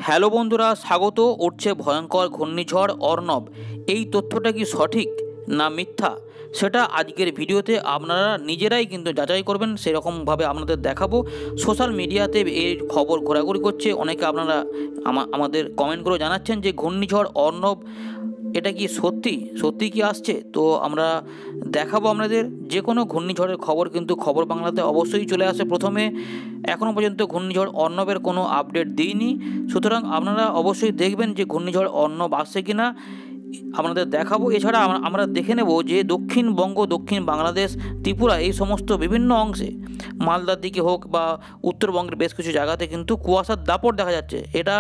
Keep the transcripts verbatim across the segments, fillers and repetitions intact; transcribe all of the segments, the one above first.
Hello বন্ধুরা, স্বাগত। উঠছে ভয়ঙ্কর ঘূর্ণিঝড় অর্ণব। এই তথ্যটা কি সঠিক না মিথ্যা, সেটা আজকের ভিডিওতে আপনারা নিজেরাই কিন্তু যাচাই করবেন। সেরকমভাবে আপনাদের দেখাবো। সোশ্যাল মিডিয়াতে এই খবর ঘোরাঘুরি করছে, অনেকে আপনারা আমাদের কমেন্ট করে জানাচ্ছেন যে ঘূর্ণিঝড় অর্ণব এটা কি সত্যি সত্যি কি আসছে। তো আমরা দেখাবো আপনাদের। যে কোনো ঘূর্ণিঝড়ের খবর কিন্তু খবর বাংলাতে অবশ্যই চলে আসে প্রথমে। এখনও পর্যন্ত ঘূর্ণিঝড় অর্ণবের কোনো আপডেট দিইনি, সুতরাং আপনারা অবশ্যই দেখবেন যে ঘূর্ণিঝড় অর্ণব আসছে কি না, আপনাদের দেখাবো। এছাড়া আমরা দেখে নেব যে দক্ষিণবঙ্গ, দক্ষিণ বাংলাদেশ, ত্রিপুরা এই সমস্ত বিভিন্ন অংশে, মালদার দিকে হোক বা উত্তরবঙ্গের বেশ কিছু জায়গাতে কিন্তু কুয়াশার দাপট দেখা যাচ্ছে। এটা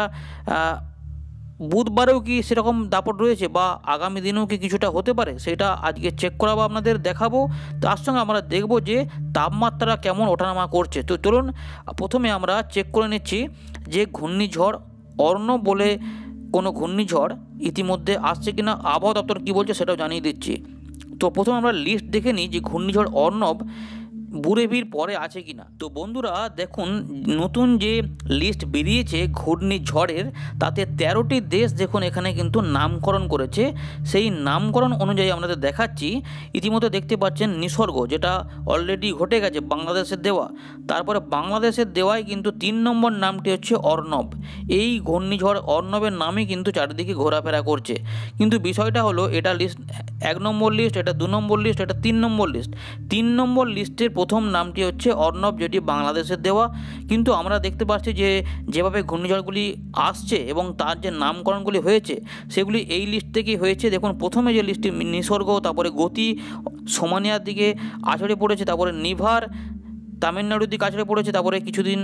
বুধবারেও কি সেরকম দাপট রয়েছে বা আগামী দিনেও কি কিছুটা হতে পারে, সেটা আজকে চেক করাবো, আপনাদের দেখাবো। তার সঙ্গে আমরা দেখব যে তাপমাত্রা কেমন ওঠানামা করছে। তো চলুন প্রথমে আমরা চেক করে নিচ্ছি যে ঘূর্ণিঝড় অর্ণব বলে কোনো ঘূর্ণিঝড় ইতিমধ্যে আসছে কিনা, আবহাওয়া দপ্তর কী বলছে সেটাও জানিয়ে দিচ্ছি। তো প্রথমে আমরা লিস্ট দেখে নিই যে ঘূর্ণিঝড় অর্ণব বুরেভির পরে আছে কিনা। তো বন্ধুরা দেখুন, নতুন যে লিস্ট বেরিয়েছে ঘূর্ণিঝড়ের, তাতে তেরোটি দেশ দেখুন এখানে কিন্তু নামকরণ করেছে। সেই নামকরণ অনুযায়ী আপনাদের দেখাচ্ছি। ইতিমধ্যে দেখতে পাচ্ছেন নিসর্গ, যেটা অলরেডি ঘটে গেছে, বাংলাদেশের দেওয়া। তারপরে বাংলাদেশের দেওয়ায় কিন্তু তিন নম্বর নামটি হচ্ছে অর্ণব। এই ঘূর্ণিঝড় অর্ণবের নামই কিন্তু চারিদিকে ঘোরাফেরা করছে। কিন্তু বিষয়টা হলো, এটা লিস্ট এক নম্বর লিস্ট, এটা দু নম্বর লিস্ট, এটা তিন নম্বর লিস্ট। তিন নম্বর লিস্টের প্রথম নামটি হচ্ছে অর্ণব, যেটি বাংলাদেশের দেওয়া। কিন্তু আমরা দেখতে পাচ্ছি যে যেভাবে ঘূর্ণিঝড়গুলি আসছে এবং তার যে নামকরণগুলি হয়েছে সেগুলি এই লিস্ট থেকেই হয়েছে। দেখুন প্রথমে যে লিস্টটি নিসর্গ, তারপরে গতি সোমানিয়ার দিকে আছড়ে পড়েছে, তারপরে নিভার তামিলনাড়ুর দিকে আছড়ে পড়েছে, তারপরে কিছুদিন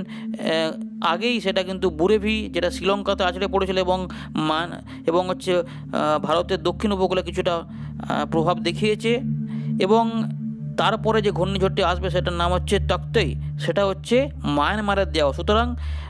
আগেই সেটা কিন্তু বুরেভি, যেটা শ্রীলঙ্কাতে আছড়ে পড়েছিল এবং মান এবং হচ্ছে ভারতের দক্ষিণ উপকূলে কিছুটা প্রভাব দেখিয়েছে। এবং তারপরে যে ঘূর্ণিঝড়টি আসবে সেটার নাম হচ্ছে তক্তই, সেটা হচ্ছে মায়ানমারের দেওয়া। সুতরাং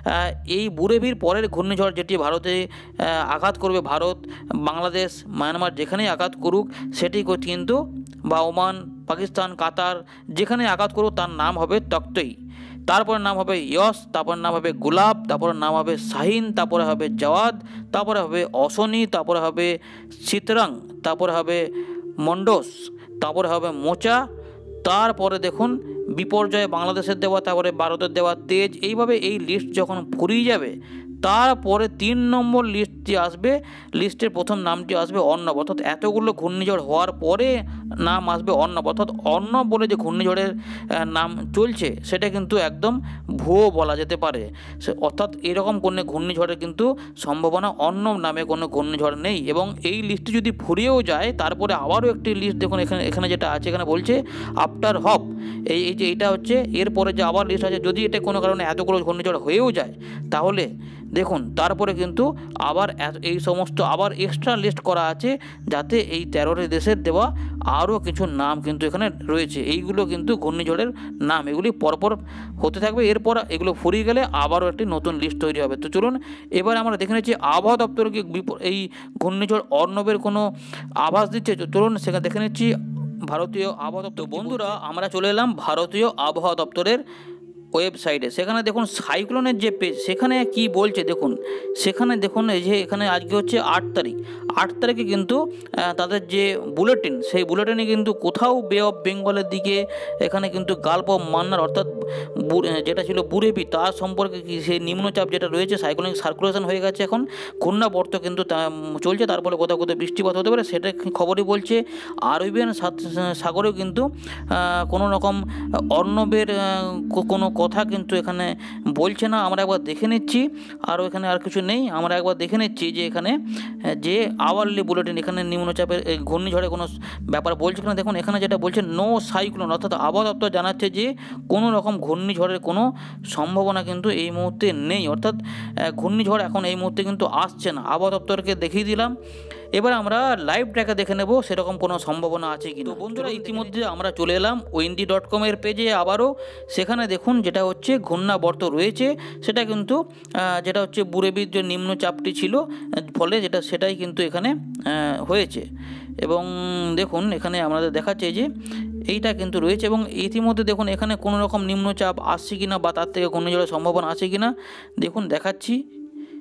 এই বুরেভির পরের ঘূর্ণিঝড় যেটি ভারতে আঘাত করবে, ভারত, বাংলাদেশ, মায়ানমার যেখানেই আঘাত করুক সেটি কিন্তু, বা ওমান, পাকিস্তান, কাতার যেখানে আঘাত করুক, তার নাম হবে তক্তই। তারপরে নাম হবে ইয়স, তারপরে নাম হবে গুলাব, তারপরে নাম হবে শাহিন, তারপরে হবে জওয়াদ, তারপরে হবে অশনি, তারপরে হবে চিতরং, তারপরে হবে মন্ডোস, তারপরে হবে মোচা, তারপরে দেখুন বিপর্যয় বাংলাদেশের দেওয়া, তারপরে ভারতের দেওয়া তেজ। এইভাবে এই লিস্ট যখন ফুরিয়ে যাবে, তারপরে তিন নম্বর লিস্টটি আসবে। লিস্টের প্রথম নামটি আসবে অর্ণব। অর্থাৎ এতগুলো ঘূর্ণিঝড় হওয়ার পরে নাম আসবে অর্ণব। অর্থাৎ অর্ণব বলে যে ঘূর্ণিঝড়ের নাম চলছে সেটা কিন্তু একদম ভুয়ো বলা যেতে পারে। অর্থাৎ এরকম কোনো ঘূর্ণিঝড়ের কিন্তু সম্ভাবনা অর্ণব নামে কোনো ঘূর্ণিঝড় নেই। এবং এই লিস্টটি যদি ফুরিয়েও যায়, তারপরে আবারও একটি লিস্ট দেখুন এখানে এখানে যেটা আছে, এখানে বলছে আফটার হপ। এই এই যে এইটা হচ্ছে এরপরে যে আবার লিস্ট আছে, যদি এটা কোনো কারণে এতগুলো ঘূর্ণিঝড় হয়েও যায়, তাহলে দেখুন তারপরে কিন্তু আবার এই সমস্ত আবার এক্সট্রা লিস্ট করা আছে, যাতে এই তেরোটি দেশের দেওয়া আরও কিছু নাম কিন্তু এখানে রয়েছে। এইগুলো কিন্তু ঘূর্ণিঝড়ের নাম, এগুলি পরপর হতে থাকবে। এরপর এগুলো ফুরিয়ে গেলে আবারও একটি নতুন লিস্ট তৈরি হবে। তো চলুন এবার আমরা দেখে নিচ্ছি আবহাওয়া দপ্তর কি এই ঘূর্ণিঝড় অর্ণবের কোনো আভাস দিচ্ছে। চলুন সেখানে দেখে নিচ্ছি ভারতীয় আবহাওয়া দপ্তর। বন্ধুরা আমরা চলে এলাম ভারতীয় আবহাওয়া দপ্তরের ওয়েবসাইটে। সেখানে দেখুন সাইক্লোনের যে পেজ, সেখানে কি বলছে দেখুন। সেখানে দেখুন এই যে এখানে আজকে হচ্ছে আট তারিখ, আট তারিখে কিন্তু তাদের যে বুলেটিন, সেই বুলেটিনে কিন্তু কোথাও বে অফ বেঙ্গলের দিকে, এখানে কিন্তু গালফ অফ মান্নার অর্থাৎ যেটা ছিল বুরেভি, তার সম্পর্কে কি সেই নিম্নচাপ যেটা রয়েছে, সাইক্লোনিক সার্কুলেশন হয়ে গেছে, এখন ঘূর্ণাবর্ত কিন্তু চলছে, তার ফলে কোথাও কোথাও বৃষ্টিপাত হতে পারে, সেটা খবরই বলছে। আরবিয়ান সাগরেও কিন্তু কোনো রকম অর্ণবের কোনো কথা কিন্তু এখানে বলছে না। আমরা একবার দেখে নিচ্ছি, আরও এখানে আর কিছু নেই। আমরা একবার দেখে নিচ্ছি যে এখানে যে আওয়ারলি বুলেটিন, এখানে নিম্নচাপের ঘূর্ণিঝড়ে কোনো ব্যাপার বলছে কিনা। দেখুন এখানে যেটা বলছে নো সাইক্লোন, অর্থাৎ আবহাওয়া দপ্তর জানাচ্ছে যে কোনো রকম ঘূর্ণিঝড়ের কোনো সম্ভাবনা কিন্তু এই মুহূর্তে নেই। অর্থাৎ ঘূর্ণিঝড় এখন এই মুহূর্তে কিন্তু আসছে না। আবহাওয়া দপ্তরকে দেখিয়ে দিলাম। এবার আমরা লাইভ ট্র্যাকে দেখে নেব সেরকম কোনো সম্ভাবনা আছে কি। তো বন্ধুরা ইতিমধ্যে আমরা চলে এলাম ওয়েন্ডি ডট কমের পেজে আবারও। সেখানে দেখুন যেটা হচ্ছে ঘূর্ণাবর্ত রয়েছে, সেটা কিন্তু যেটা হচ্ছে বুরেভির যে নিম্নচাপটি ছিল, ফলে যেটা সেটাই কিন্তু এখানে হয়েছে। এবং দেখুন এখানে আমাদের দেখাচ্ছে যে এইটা কিন্তু রয়েছে। এবং ইতিমধ্যে দেখুন এখানে কোনো রকম নিম্নচাপ আসছে কিনা বা তার থেকে ঘূর্ণিঝড়ের সম্ভাবনা আছে কিনা দেখুন দেখাচ্ছি।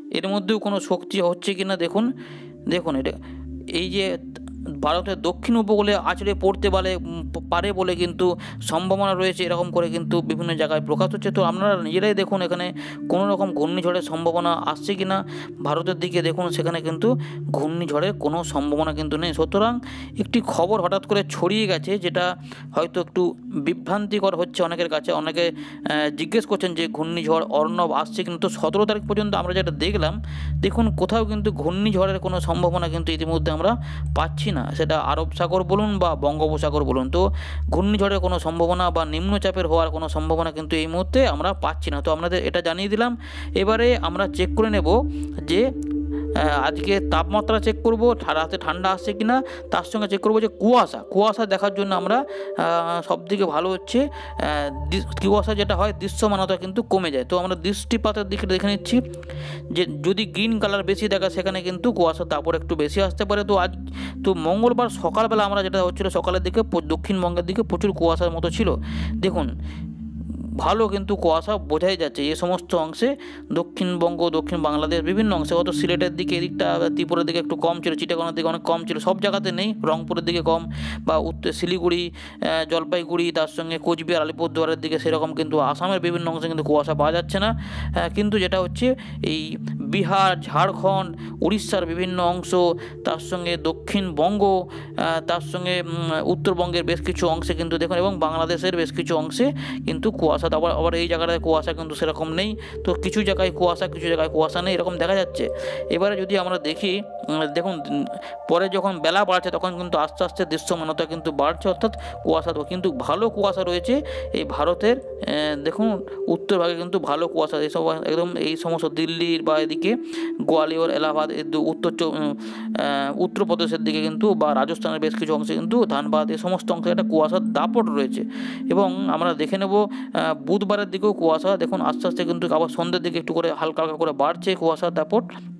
এর মধ্যেও কোনো শক্তি হচ্ছে কি না দেখুন। দেখুন এটা এই যে ভারতের দক্ষিণ উপকূলে আছড়ে পড়তে পারে পারে বলে কিন্তু সম্ভাবনা রয়েছে, এরকম করে কিন্তু বিভিন্ন জায়গায় প্রকাশ হচ্ছে। তো আপনারা নিজেরাই দেখুন এখানে কোনো রকম ঘূর্ণিঝড়ের সম্ভাবনা আসছে কি না ভারতের দিকে, দেখুন সেখানে কিন্তু ঘূর্ণিঝড়ের কোনো সম্ভাবনা কিন্তু নেই। সুতরাং একটি খবর হঠাৎ করে ছড়িয়ে গেছে, যেটা হয়তো একটু বিভ্রান্তিকর হচ্ছে অনেকের কাছে। অনেকে জিজ্ঞেস করছেন যে ঘূর্ণিঝড় অর্ণব আসছে, কিন্তু সতেরো তারিখ পর্যন্ত আমরা যেটা দেখলাম, দেখুন কোথাও কিন্তু ঘূর্ণিঝড়ের কোনো সম্ভাবনা কিন্তু ইতিমধ্যে আমরা পাচ্ছি না, সেটা আরব সাগর বলুন বা বঙ্গোপসাগর বলুন। তো ঘূর্ণিঝড়ের কোনো সম্ভাবনা বা নিম্নচাপের হওয়ার কোনো সম্ভাবনা কিন্তু এই মুহূর্তে আমরা পাচ্ছি না। তো আপনাদের এটা জানিয়ে দিলাম। এবারে আমরা চেক করে নেব যে আজকে তাপমাত্রা চেক করব, রাতে ঠান্ডা আসছে কি না, তার সঙ্গে চেক করব যে কুয়াশা কুয়াশা দেখার জন্য আমরা সবথেকে ভালো হচ্ছে কুয়াশা যেটা হয় দৃশ্যমানতা কিন্তু কমে যায়। তো আমরা দৃষ্টিপাতের দিকে দেখে নিচ্ছি যে যদি গ্রিন কালার বেশি দেখা সেখানে কিন্তু কুয়াশার দাপট একটু বেশি আসতে পারে। তো আজ তো মঙ্গলবার সকালবেলা আমরা যেটা হচ্ছিলো সকালের দিকে দক্ষিণবঙ্গের দিকে প্রচুর কুয়াশার মতো ছিল। দেখুন ভালো কিন্তু কুয়াশা বোঝাই যাচ্ছে এই সমস্ত অংশে, দক্ষিণবঙ্গ দক্ষিণ বাংলাদেশ বিভিন্ন অংশে, হয়তো সিলেটের দিকে এদিকটা ত্রিপুরার দিকে একটু কম ছিল, চিটাগংয়ের দিকে অনেক কম ছিল, সব জায়গাতে নেই, রংপুরের দিকে কম, বা উত্তর শিলিগুড়ি জলপাইগুড়ি তার সঙ্গে কোচবিহার আলিপুরদুয়ারের দিকে সেরকম, কিন্তু আসামের বিভিন্ন অংশে কিন্তু কুয়াশা পাওয়া যাচ্ছে না। কিন্তু যেটা হচ্ছে এই বিহার ঝাড়খণ্ড উড়িষ্যার বিভিন্ন অংশ, তার সঙ্গে দক্ষিণবঙ্গ, তার সঙ্গে উত্তরবঙ্গের বেশ কিছু অংশে কিন্তু দেখুন, এবং বাংলাদেশের বেশ কিছু অংশে কিন্তু কুয়াশা, আবার আবার এই জায়গাটায় কুয়াশা কিন্তু সেরকম নেই। তো কিছু জায়গায় কুয়াশা কিছু জায়গায় কুয়াশা নেই, এরকম দেখা যাচ্ছে। এবারে যদি আমরা দেখি, দেখুন পরে যখন বেলা বাড়ছে তখন কিন্তু আস্তে আস্তে দৃশ্যমানতা কিন্তু বাড়ছে, অর্থাৎ কুয়াশা, কিন্তু ভালো কুয়াশা রয়েছে এই ভারতের। দেখুন উত্তরভাগে কিন্তু ভালো কুয়াশা, এইসব একদম এই সমস্ত দিল্লির বা এদিকে গোয়ালিয়র এলাহাবাদ উত্তর উত্তরপ্রদেশের দিকে কিন্তু, বা রাজস্থানের বেশ কিছু অংশে কিন্তু ধানবাদ এই সমস্ত অংশে একটা কুয়াশার দাপট রয়েছে। এবং আমরা দেখে নেব বুধবারের দিকেও কুয়াশা, দেখুন আস্তে আস্তে কিন্তু আবার সন্ধ্যের দিকে একটু করে হালকা হালকা করে বাড়ছে কুয়াশার দাপট।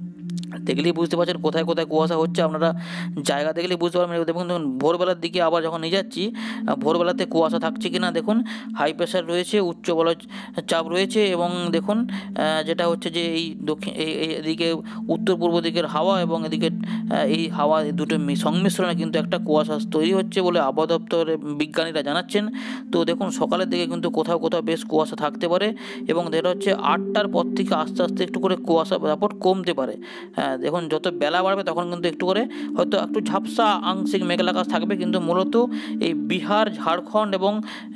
দেখলেই বুঝতে পারছেন কোথায় কোথায় কুয়াশা হচ্ছে, আপনারা জায়গা দেখলেই বুঝতে পারবেন। দেখুন দেখুন ভোরবেলার দিকে আবার যখন নিয়ে যাচ্ছি, ভোরবেলাতে কুয়াশা থাকছে কি না দেখুন, হাই প্রেশার রয়েছে, উচ্চ বলয় চাপ রয়েছে, এবং দেখুন যেটা হচ্ছে যে এই দক্ষিণ এই এদিকে উত্তর পূর্ব দিকের হাওয়া এবং এদিকে এই হাওয়া দুটো সংমিশ্রণে কিন্তু একটা কুয়াশা তৈরি হচ্ছে বলে আবহাওয়া দপ্তরের বিজ্ঞানীরা জানাচ্ছেন। তো দেখুন সকালের দিকে কিন্তু কোথাও কোথাও বেশ কুয়াশা থাকতে পারে, এবং যেটা হচ্ছে আটটার পর থেকে আস্তে আস্তে একটু করে কুয়াশা দাপট কমতে পারে। হ্যাঁ দেখুন যত বেলা বাড়বে তখন কিন্তু একটু করে হয়তো একটু ঝাপসা আংশিক মেঘলা আকাশ থাকবে, কিন্তু মূলত এই বিহার ঝাড়খণ্ড এবং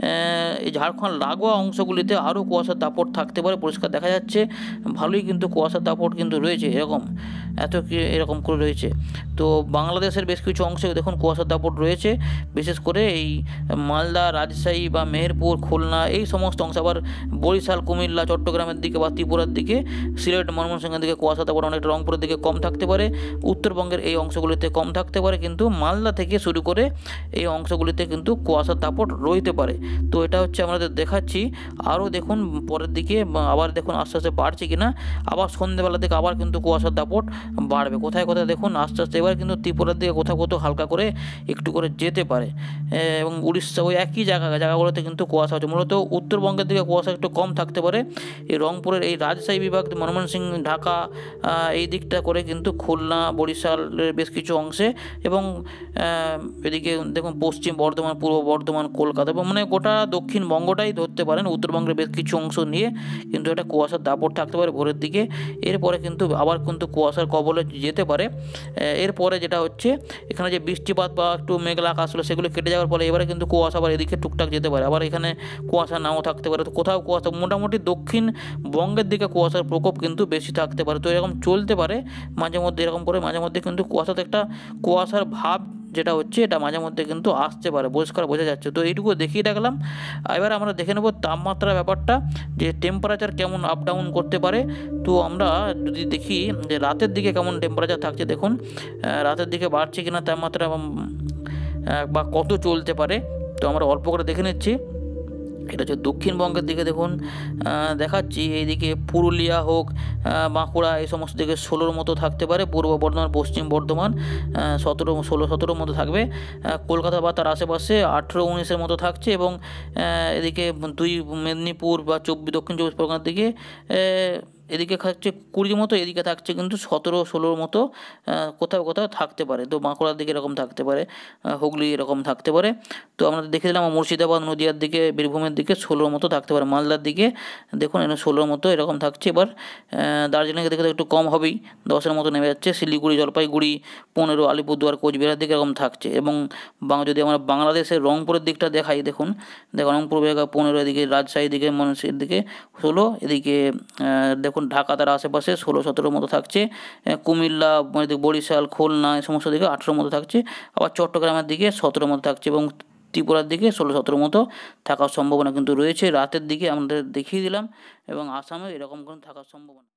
এই ঝাড়খণ্ড লাগোয়া অংশগুলিতে আরও কুয়াশার দাপট থাকতে পারে, পরিষ্কার দেখা যাচ্ছে ভালোই কিন্তু কুয়াশার দাপট কিন্তু রয়েছে, এরকম এত কি এরকম করে রয়েছে। তো বাংলাদেশের বেশ কিছু অংশে দেখুন কুয়াশার দাপট রয়েছে, বিশেষ করে এই মালদা রাজশাহী বা মেহেরপুর খুলনা এই সমস্ত অংশ, আবার বরিশাল কুমিল্লা চট্টগ্রামের দিকে বা ত্রিপুরার দিকে সিলেট ময়মনসিংহের দিকে কুয়াশার দাপট অনেকটা, রংপুরের দিকে কম থাকতে পারে, উত্তরবঙ্গের এই অংশগুলিতে কম থাকতে পারে, কিন্তু মালদা থেকে শুরু করে এই অংশগুলিতে কিন্তু কুয়াশার দাপট রইতে পারে। তো এটা হচ্ছে আমাদের দেখাচ্ছি। আরও দেখুন পরের দিকে আবার দেখুন আস্তে আস্তে বাড়ছে কিনা, আবার সন্ধ্যেবেলা থেকে আবার কিন্তু কুয়াশার দাপট বাড়বে কোথায় কোথায় দেখুন আস্তে আস্তে। এবার কিন্তু ত্রিপুরার দিকে কোথাও কোথাও হালকা করে একটু করে যেতে পারে, এবং উড়িষ্যা ওই একই জায়গা জায়গাগুলোতে কিন্তু কুয়াশা হচ্ছে। মূলত উত্তরবঙ্গের দিকে কুয়াশা একটু কম থাকতে পারে, এই রংপুরের এই রাজশাহী বিভাগ ময়মনসিংহ ঢাকা এই দিকটা করে কিন্তু খুলনা বরিশালের বেশ কিছু অংশে, এবং এদিকে দেখুন পশ্চিম বর্ধমান পূর্ব বর্ধমান কলকাতা, এবং মানে গোটা দক্ষিণবঙ্গটাই ধরতে পারেন, উত্তরবঙ্গের বেশ কিছু অংশ নিয়ে কিন্তু একটা কুয়াশার দাপট থাকতে পারে ভোরের দিকে। এরপরে কিন্তু আবার কিন্তু কুয়াশার কবলে যেতে পারে। এরপরে যেটা হচ্ছে এখানে যে বৃষ্টিপাত বা একটু মেঘলা আকাশ ছিল সেগুলো কেটে যাওয়ার পরে এবারে কিন্তু কুয়াশা আবার এদিকে টুকটাক যেতে পারে, আবার এখানে কুয়াশা নাও থাকতে পারে। তো কোথাও কুয়াশা, মোটামুটি দক্ষিণবঙ্গের দিকে কুয়াশার প্রকোপ কিন্তু বেশি থাকতে পারে। তো এরকম চলতে পারে মাঝে মধ্যে, এরকম করে মাঝে মধ্যে কিন্তু কুয়াশাতে একটা কুয়াশার ভাব যেটা হচ্ছে এটা মাঝে মধ্যে কিন্তু আসতে পারে, পরিষ্কার বোঝা যাচ্ছে। তো এইটুকু দেখিয়ে রাখলাম। এবার আমরা দেখে নেব তাপমাত্রা ব্যাপারটা, যে টেম্পারেচার কেমন আপ ডাউন করতে পারে। তো আমরা যদি দেখি যে রাতের দিকে কেমন টেম্পারেচার থাকছে, দেখুন রাতের দিকে বাড়ছে কিনা তাপমাত্রা বা কত চলতে পারে। তো আমরা অল্প করে দেখে নিচ্ছি। এটা হচ্ছে দক্ষিণবঙ্গের দিকে দেখুন দেখাচ্ছি, এইদিকে পুরুলিয়া হোক বাঁকুড়া এই সমস্ত দিকে ষোলোর মতো থাকতে পারে, পূর্ব বর্ধমান পশ্চিম বর্ধমান সতেরো ষোলো সতেরোর মতো থাকবে, কলকাতা বা তার আশেপাশে আঠেরো উনিশের মতো থাকছে, এবং এদিকে দুই মেদিনীপুর বা চব্বিশ দক্ষিণ চব্বিশ পরগনার দিকে এদিকে থাকছে কুড়ির মতো, এদিকে থাকছে কিন্তু সতেরো ষোলোর মতো কোথাও কোথাও থাকতে পারে। তো বাঁকুড়ার দিকে এরকম থাকতে পারে, হুগলি এরকম থাকতে পারে। তো আমরা দেখে দিলাম মুর্শিদাবাদ নদীয়ার দিকে বীরভূমের দিকে ষোলোর মতো থাকতে পারে, মালদার দিকে দেখুন এখানে ষোলোর মতো এরকম থাকছে। এবার দার্জিলিংয়ে দেখে তো একটু কম হবেই, দশের মতো নেমে যাচ্ছে। শিলিগুড়ি জলপাইগুড়ি পনেরো, আলিপুরদুয়ার কোচবিহার দিকে এরকম থাকছে। এবং যদি আমরা বাংলাদেশের রংপুরের দিকটা দেখাই, দেখুন দেখুন রংপুর বিভাগ পনেরো, এদিকে রাজশাহীর দিকে ময়মনসিংহের দিকে ষোলো, এদিকে দেখুন ঢাকা তার আশেপাশে ষোলো সতেরোর মতো থাকছে। কুমিল্লা বরিশাল খুলনা এই সমস্ত দিকে আঠেরোর মতো থাকছে। আবার চট্টগ্রামের দিকে সতেরোর মতো থাকছে এবং ত্রিপুরার দিকে ষোলো সতেরোর মতো থাকার সম্ভাবনা কিন্তু রয়েছে। রাতের দিকে আমাদের দেখিয়ে দিলাম এবং আসামে এরকম কোনো থাকার সম্ভাবনা।